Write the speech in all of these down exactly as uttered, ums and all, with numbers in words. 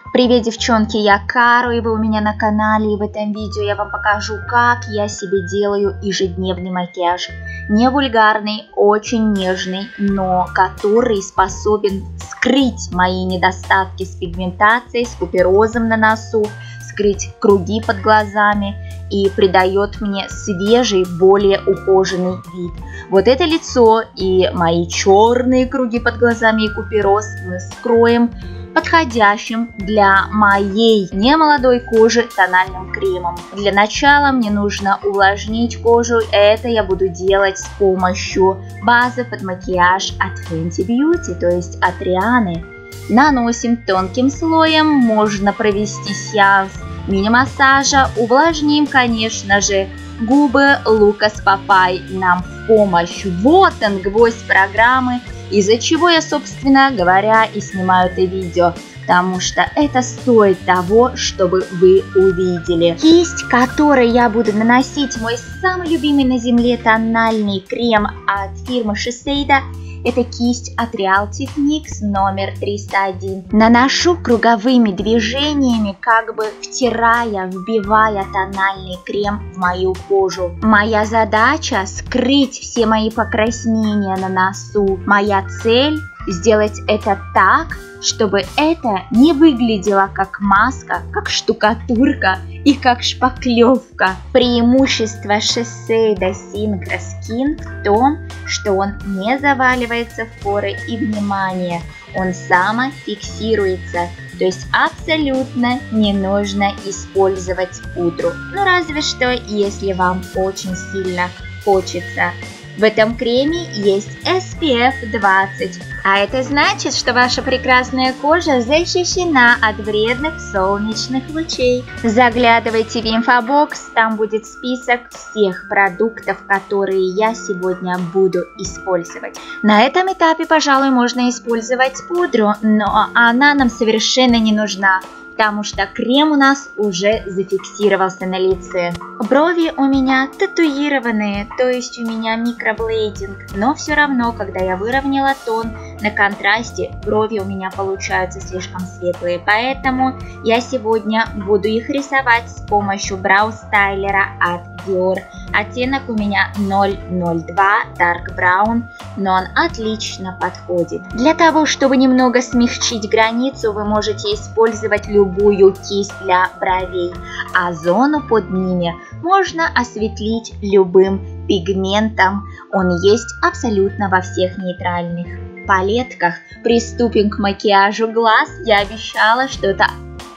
Привет, девчонки, я Кару, и вы у меня на канале, и в этом видео я вам покажу, как я себе делаю ежедневный макияж. Не вульгарный, очень нежный, но который способен скрыть мои недостатки с пигментацией, с куперозом на носу, скрыть круги под глазами и придает мне свежий, более ухоженный вид. Вот это лицо и мои черные круги под глазами и купероз мы скроем подходящим для моей немолодой кожи тональным кремом. Для начала мне нужно увлажнить кожу. Это я буду делать с помощью базы под макияж от Fenty Beauty, то есть от Рианы. Наносим тонким слоем, можно провести сеанс мини-массажа. Увлажним, конечно же, губы. Lucas Papai нам в помощь. Вот он, гвоздь программы, из-за чего я, собственно говоря, и снимаю это видео, потому что это стоит того, чтобы вы увидели. Кисть, которой я буду наносить мой самый любимый на земле тональный крем от фирмы Shiseido, это кисть от Real Techniques номер триста один. Наношу круговыми движениями, как бы втирая, вбивая тональный крем в мою кожу. Моя задача скрыть все мои покраснения на носу. Моя цель сделать это так, чтобы это не выглядело как маска, как штукатурка и как шпаклевка. Преимущество Shiseido Synchro Skin в том, что он не заваливается в поры и, внимание, он самофиксируется. То есть абсолютно не нужно использовать пудру. Ну разве что, если вам очень сильно хочется. В этом креме есть эс пи эф двадцать, а это значит, что ваша прекрасная кожа защищена от вредных солнечных лучей. Заглядывайте в инфобокс, там будет список всех продуктов, которые я сегодня буду использовать. На этом этапе, пожалуй, можно использовать пудру, но она нам совершенно не нужна, потому что крем у нас уже зафиксировался на лице. Брови у меня татуированные, то есть у меня микроблейдинг, но все равно, когда я выровняла тон, на контрасте брови у меня получаются слишком светлые, поэтому я сегодня буду их рисовать с помощью броу-стайлера от Dior. Оттенок у меня ноль ноль два Dark Brown, но он отлично подходит. Для того, чтобы немного смягчить границу, вы можете использовать любую кисть для бровей, а зону под ними можно осветлить любым пигментом. Он есть абсолютно во всех нейтральных палетках. Приступим к макияжу глаз. Я обещала, что это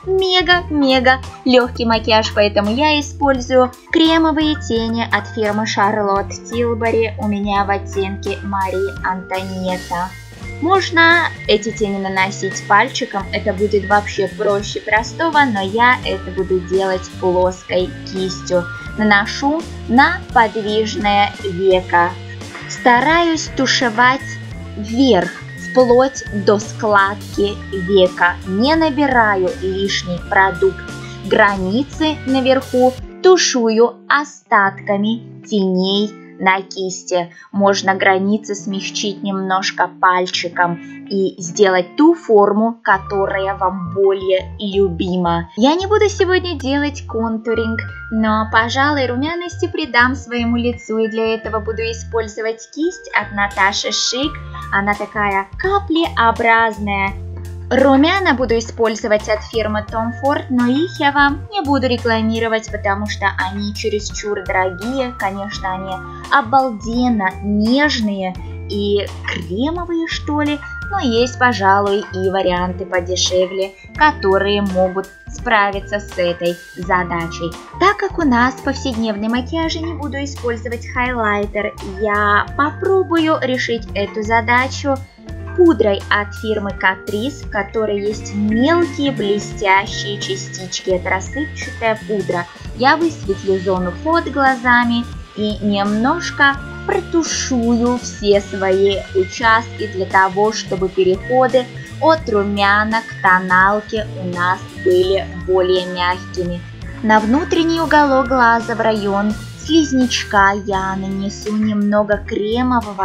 мега-мега легкий макияж, поэтому я использую кремовые тени от фирмы Charlotte Tilbury. У меня в оттенке Мари Антонетта. Можно эти тени наносить пальчиком, это будет вообще проще простого, но я это буду делать плоской кистью. Наношу на подвижное веко. Стараюсь тушевать вверх, вплоть до складки века. Не набираю лишний продукт. Границы наверху тушую остатками теней на кисти. Можно границы смягчить немножко пальчиком и сделать ту форму, которая вам более любима. Я не буду сегодня делать контуринг, но, пожалуй, румяности придам своему лицу, и для этого буду использовать кисть от Наташи Шик. Она такая каплеобразная. Румяна буду использовать от фирмы Tom Ford, но их я вам не буду рекламировать, потому что они чересчур дорогие. Конечно, они обалденно нежные и кремовые, что ли. Но есть, пожалуй, и варианты подешевле, которые могут справиться с этой задачей. Так как у нас в повседневной макияже не буду использовать хайлайтер, я попробую решить эту задачу пудрой от фирмы Catrice, в которой есть мелкие блестящие частички. Это рассыпчатая пудра. Я высветлю зону под глазами и немножко протушую все свои участки для того, чтобы переходы от румяна к тоналке у нас были более мягкими. На внутренний уголок глаза в район слизнячка я нанесу немного кремового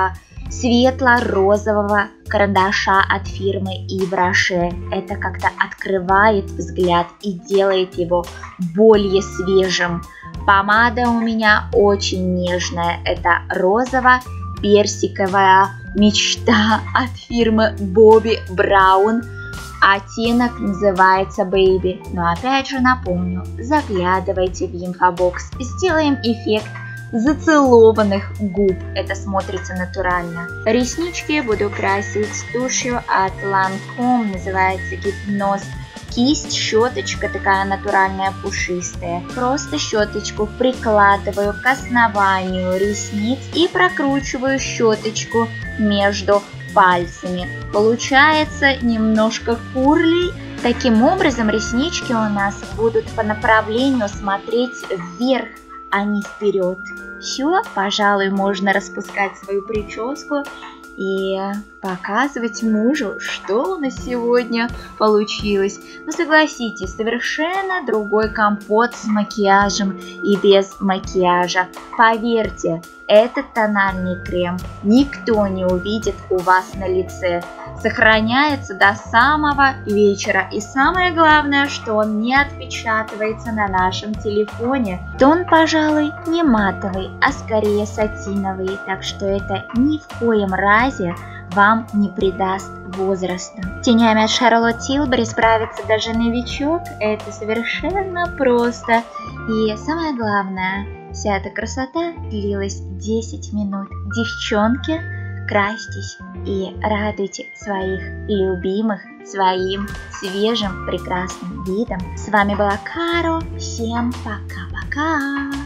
светло-розового карандаша от фирмы Yves Rocher. Это как-то открывает взгляд и делает его более свежим. Помада у меня очень нежная. Это розово-персиковая мечта от фирмы Bobbi Brown. Оттенок называется Baby. Но опять же напомню, заглядывайте в инфобокс. Сделаем эффект зацелованных губ. Это смотрится натурально. Реснички буду красить тушью от Lancome. Называется Гипноз. Кисть, щеточка такая натуральная, пушистая. Просто щеточку прикладываю к основанию ресниц и прокручиваю щеточку между пальцами. Получается немножко курли. Таким образом реснички у нас будут по направлению смотреть вверх, а не вперед. Все, пожалуй, можно распускать свою прическу и показывать мужу, что у нас сегодня получилось. Но согласитесь, совершенно другой компот с макияжем и без макияжа. Поверьте, этот тональный крем никто не увидит у вас на лице. Сохраняется до самого вечера. И самое главное, что он не отпечатывается на нашем телефоне. Тон, пожалуй, не матовый, а скорее сатиновый. Так что это ни в коем разе вам не придаст возраста. Тенями от Charlotte Tilbury справится даже новичок. Это совершенно просто. И самое главное, вся эта красота длилась десять минут. Девчонки, красьтесь и радуйте своих любимых своим свежим прекрасным видом. С вами была Каро. Всем пока-пока.